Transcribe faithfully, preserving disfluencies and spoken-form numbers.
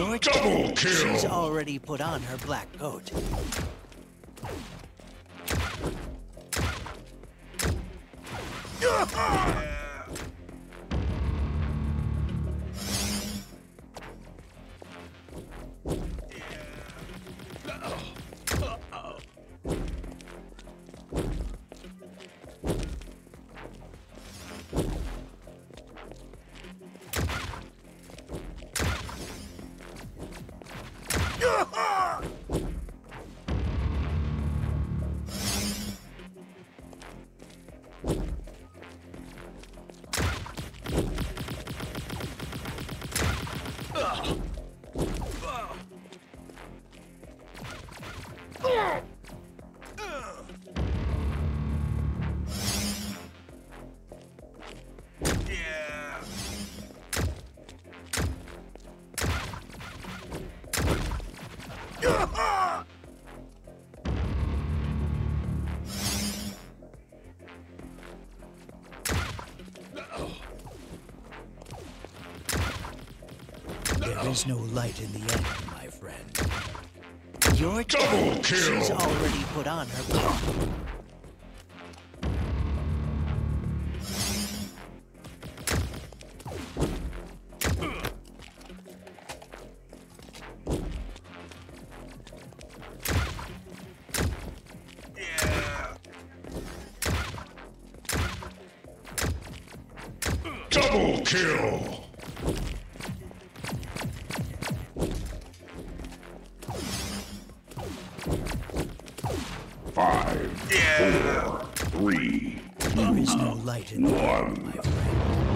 Your Double kill! She's already put on her black coat. There is no light in the end, my friend. Your Double kill! She's already put on her black. Double kill! Five, four, three, There is no light in the end, my friend.